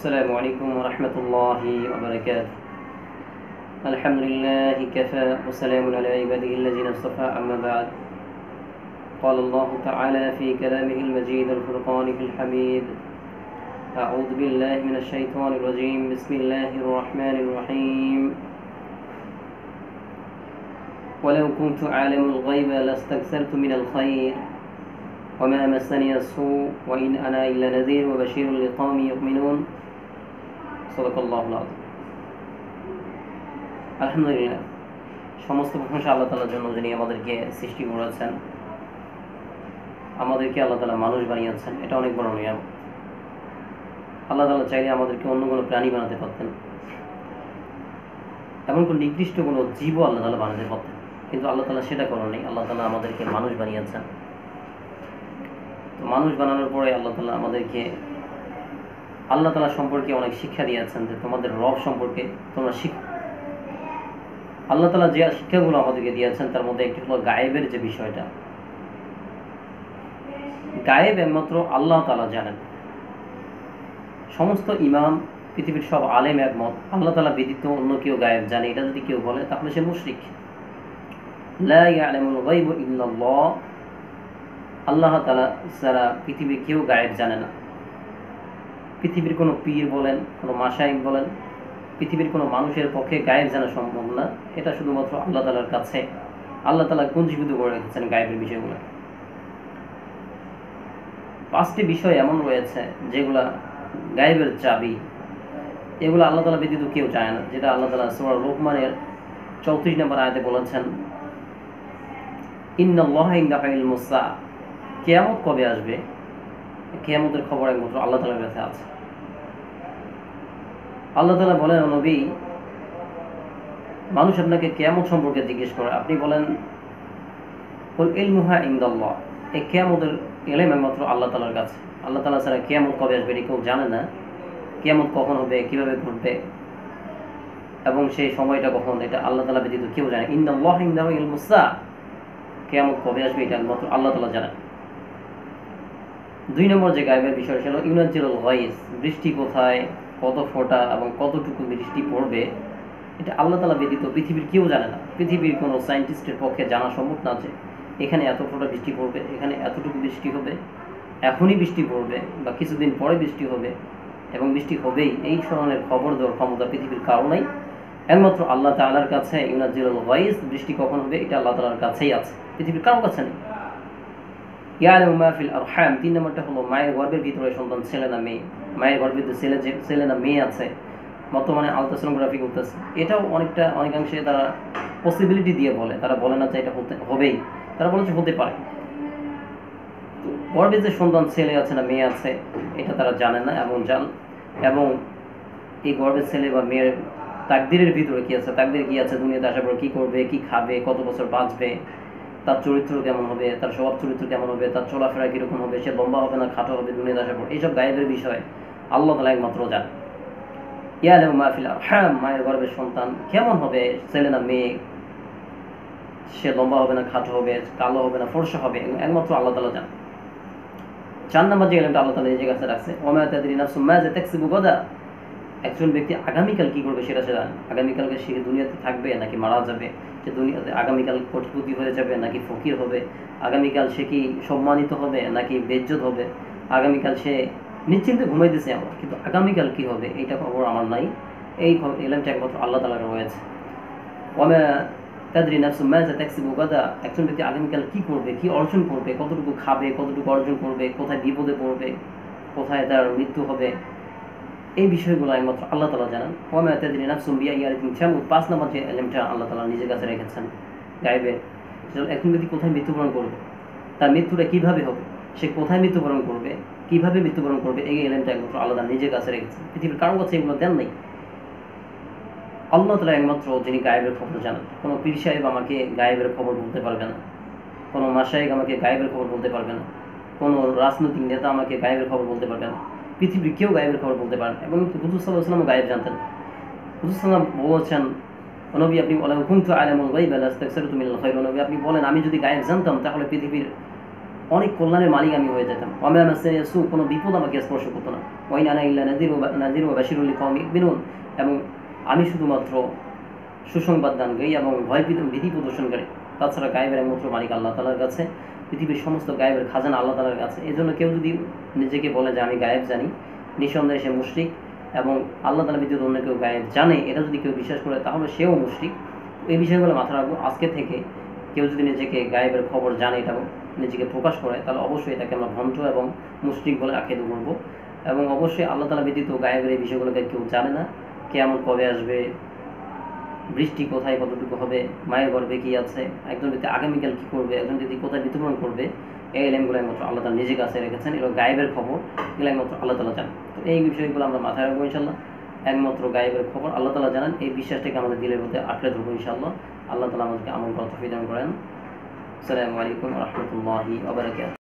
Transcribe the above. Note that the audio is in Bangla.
السلام عليكم ورحمة الله وبركاته. الحمد لله كفى وسلام على عباده الذين اصطفى، أما بعد. قال الله تعالى في كلامه المجيد الفرقان في الحميد: أعوذ بالله من الشيطان الرجيم، بسم الله الرحمن الرحيم. ولو كنت أعلم الغيب لاستكثرت من الخير وما مسني السوء وإن أنا إلا نذير وبشير لقوم يؤمنون। صدق الله العظيم। আলহামদুলিল্লাহ, সমস্ত প্রশংসা আল্লাহ তাআলার জন্য, যিনি আমাদেরকে সৃষ্টি করেছেন, আমাদেরকে আল্লাহ তাআলা মানুষ বানিয়েছেন। এটা অনেক বড় নিয়ামত। আল্লাহ তাআলা চাইলে আমাদেরকে অন্য কোনো প্রাণী বানাতে পারতেন, এমন কোনো নির্দিষ্ট কোনো জীবও আল্লাহ তাআলা বানাতে পারতেন, কিন্তু আল্লাহ তাআলা সেটা করেননি। আল্লাহ তাআলা আমাদেরকে মানুষ বানিয়েছেন। তো মানুষ বানানোর পরে আল্লাহ তাআলা সম্পর্কে অনেক শিক্ষা দিয়েছেন, যে তোমাদের রব সম্পর্কে তোমরা শিখো। আল্লাহ তাআলা যে শিক্ষাগুলো আমাদেরকে দিয়েছেন তার মধ্যে একটি হলো গায়েবের যে বিষয়টা। গায়েব একমাত্র আল্লাহ তাআলা জানেন। সমস্ত ইমাম, পৃথিবীর সব আলেম একমত, আল্লাহ তাআলা ব্যতীত অন্য কেউ গায়েব জানে, এটা যদি কেউ বলে তাহলে সে মুশরিক। লা ইয়ালামুল গায়ব ইল্লাল্লাহ, আল্লাহ তাআলা ছাড়া পৃথিবীর কেউ গায়েব জানে না। পৃথিবীর কোনো পীর বলেন, কোনো মাশায়েখ বলেন, পৃথিবীর কোনো মানুষের পক্ষে গায়েব জানা সম্ভব না। এটা শুধুমাত্র আল্লাহ তাআলার কাছে। আল্লাহ তাআলা কুঞ্জীভূত করে রেখেছেন গায়েবের বিষয়গুলো। 5টি বিষয় এমন রয়েছে যেগুলা গায়েবের চাবি, এগুলো আল্লাহ তাআলা ব্যতীত কেউ জানে না। যেটা আল্লাহ তাআলা সূরা লোকমানের 34 নম্বর আয়াতে বলেছেন, ইন্নাল্লাহা ইনদাহু ইলমুস সাআ, কিয়ামত কবে আসবে, কিয়ামতের খবর একমাত্র আল্লাহ তাআলার কাছে আছে। আল্লাহ তাআলা বলেন, ও নবী, মানুষ আপনাকে কিয়ামত সম্পর্কে জিজ্ঞেস করে, আপনি বলেন কুল ইলমুহা ইনদাল্লাহ, এই কিয়ামতের ইলম একমাত্র আল্লাহ তাআলার কাছে। আল্লাহ তাআলা ছাড়া কিয়ামত কবে আসবে এটা কেউ জানে না। কিয়ামত কখন হবে, কিভাবে ঘটবে এবং সেই সময়টা কখন, এটা আল্লাহ তাআলা ব্যতীত কেউ জানে। ইন্নাল্লাহা ইনদাহু ইলমুস সাআ, কিয়ামত কবে আসবে এটা একমাত্র আল্লাহ তাআলা জানেন। 2 নম্বর যে গায়েবের বিষয় ছিল ইউনাজ্জিলুল গায়স, বৃষ্টি কোথায়, কত ফোঁটা এবং কতটুকু বৃষ্টি পড়বে, এটা আল্লাহ তাআলা ব্যতীত পৃথিবীর কেউ জানে না। পৃথিবীর কোনো সায়েন্টিস্টের পক্ষে জানা সম্ভব না যে এখানে এত ফোঁটা বৃষ্টি পড়বে, এখানে এতটুকু বৃষ্টি হবে, এখনই বৃষ্টি পড়বে বা কিছুদিন পরে বৃষ্টি হবে এবং বৃষ্টি হবেই, এই ধরনের খবর দেওয়ার ক্ষমতা পৃথিবীর কারো নাই, একমাত্র আল্লাহ তাআলার কাছে। ইউনাজ্জিলুল গায়স, বৃষ্টি কখন হবে এটা আল্লাহ তাআলার কাছেই আছে, পৃথিবীর কারো কাছে নেই। ইয়ালামু মা ফিল আরহাম, 3 নম্বরটা হলো মায়ের গর্ভের ভিতরে সন্তান ছেলে না মেয়ে। মায়ের গর্ভে ছেলে না মেয়ে আছে, বর্তমানে আলট্রাসোনোগ্রাফি করতেছে, এটাও অনেকাংশে তারা পসিবিলিটি দিয়ে বলে, তারা বলে না যে এটা হবেই, তারা বলে যে হতে পারে। গর্ভে যে সন্তান ছেলে আছে না মেয়ে আছে এটা তারা জানে না, এবং এই গর্ভের ছেলে বা মেয়ের তাকদীরের ভিতরে কি আছে, তাকদীরে কি আছে, দুনিয়াতে আসার পর কি করবে, কি খাবে, কত বছর বাঁচবে, তার চরিত্র কেমন হবে, তার স্বভাব চরিত্র কেমন হবে, তার চলাফেরা কীরকম হবে, সে লম্বা হবে না খাটো হবে দুনিয়াতে আসার পর, এইসব গায়েবের বিষয় আল্লাহ তাআলা একমাত্র জানে। ইয়ালামু মা ফিল আরহাম, মায়ের গর্ভের সন্তান কেমন হবে, ছেলে না মেয়ে, সে লম্বা হবে না খাটো হবে, কালো হবে না ফর্সা হবে, একমাত্র আল্লাহ তাআলা জানে। 4 নম্বর যে এলিমটা আল্লাহ তাআলা নিজের কাছে রাখছে, ওয়া মা তাদরি নাফসুম মাযা তাকসিবু গাদা, একজন ব্যক্তি আগামীকাল কি করবে সেটা সে জানে। আগামীকালকে সে দুনিয়াতে থাকবে নাকি মারা যাবে, সে দুনিয়াতে আগামীকাল কোটিপতি হয়ে যাবে নাকি ফকির হবে, আগামীকাল সে কি সম্মানিত হবে নাকি বেইজ্জত হবে, আগামীকাল সে নিশ্চিন্তে ঘুমাইতেছে আমরা, কিন্তু আগামীকাল কি হবে এইটা খবর আমার নাই। এই এলিমটা একমাত্র আল্লাহ তাআলার রয়েছে। ওয়া মা তাদরি নাফসুম মাযা তাকসিবু গাদা, একজন ব্যক্তি আগামীকাল কি করবে, কি অর্জন করবে, কতটুকু খাবে, কতটুকু অর্জন করবে, কোথায় বিপদে পড়বে, কোথায় তার মৃত্যু হবে, এই বিষয়গুলো একমাত্র আল্লাহ তাআলা জানেন। ওয়া মা তাদরি নাফসুম বিআইয়াতিন তামুত, 5 নম্বর যে এলিমটা আল্লাহ তাআলা নিজের কাছে রেখেছেন গায়েবের, একজন ব্যক্তি কোথায় মৃত্যুবরণ করবে, তার মৃত্যুটা কিভাবে হবে, সে কোথায় মৃত্যুবরণ করবে, কিভাবে মৃত্যুবরণ করবে, এই এলিমটা একমাত্র আল্লাহ তাআলা নিজের কাছে রেখেছেন। পৃথিবীর কারো কাছে এগুলো দেন নাই। আল্লাহ তাআলা একমাত্র যিনি গায়েবের খবর জানেন। কোনো পীর সাহেব আমাকে গায়েবের খবর বলতে পারবে না, কোনো মাশায়েখ আমাকে গায়েবের খবর বলতে পারবে না, কোনো রাজনৈতিক নেতা আমাকে গায়েবের খবর বলতে পারবে না, পৃথিবীর কেউ গায়েবের খবর বলতে পারেন। এবং হুজুর সাল্লাল্লাহু আলাইহি ওয়াসাল্লাম গায়েব জানতেন। হুজুর সাল্লাল্লাহু আলাইহি ওয়াসাল্লাম বলেছেন, নবী আপনি বলেন কুনতু আলামুল গায়ব লাস্তাকসারতু মিনাল খায়র, নবী আপনি বলেন আমি যদি গায়েব জানতাম তাহলে পৃথিবীর অনেক কল্যাণের মালিক আমি হয়ে যেতাম। ওয়ামা মাসানি সু, কোনো বিপদ আমাকে স্পর্শ করতো না। ওয়াইন আনা ইল্লা নাযির ওয়া বাশিরুল লিকাওমি ইউমিনুন, এবং আমি শুধুমাত্র সুসংবাদ দানকারী এবং ভীতি প্রদর্শনকারী। তাছাড়া গায়েবের একমাত্র মালিক আল্লাহ তাআলার কাছে, পৃথিবীর সমস্ত গায়েবের খাজানা আল্লাহ তাআলার কাছে। এই জন্য কেউ যদি নিজেকে বলে যে আমি গায়েব জানি, নিঃসন্দেহে সে মুশরিক, এবং আল্লাহ তাআলা ব্যতীত অন্য কেউ গায়েব জানে এটা যদি কেউ বিশ্বাস করে তাহলে সেও মুশরিক। এই বিষয়গুলো মাথায় রাখবো। আজকে থেকে কেউ যদি নিজেকে গায়েবের খবর জানে, এটা নিজেকে প্রকাশ করে, তাহলে অবশ্যই তাকে আমরা ভণ্ড এবং মুশরিক বলে আখ্যায়িত করবো। এবং অবশ্যই আল্লাহ তাআলা ব্যতীত গায়েবের এই বিষয়গুলোকে কেউ জানে না। কিয়ামত কবে আসবে, বৃষ্টি কোথায় কতটুকু হবে, মায়ের গর্ভে কি আছে, একজন ব্যক্তি আগামীকাল কি করবে, একজন ব্যক্তি কোথায় মৃত্যুবরণ করবে, এই এলেমগুলো একমাত্র আল্লাহ তাআলা নিজের কাছে রেখেছেন। এগুলো গায়েবের খবর, এগুলো একমাত্র আল্লাহ তাআলা জানেন। তো এই বিষয়গুলো আমরা মাথায় রাখবো ইনশাল্লাহ। একমাত্র গায়েবের খবর আল্লাহ তাআলা জানেন, এই বিশ্বাসটাকে আমাদের দিলের মধ্যে আঁকড়ে ধরবো ইনশাআল্লাহ। আল্লাহ তাআলা আমাদেরকে আমল করার তৌফিক দান করেন। আসসালামু আলাইকুম ওয়া রাহমাতুল্লাহি ওয়া বারাকাতুহু।